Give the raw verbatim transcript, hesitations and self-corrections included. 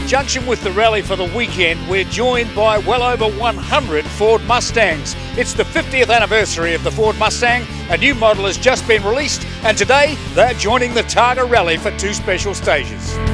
conjunction with the rally for the weekend, we're joined by well over one hundred Ford Mustangs. It's the fiftieth anniversary of the Ford Mustang. A new model has just been released, and today they're joining the Targa rally for two special stages.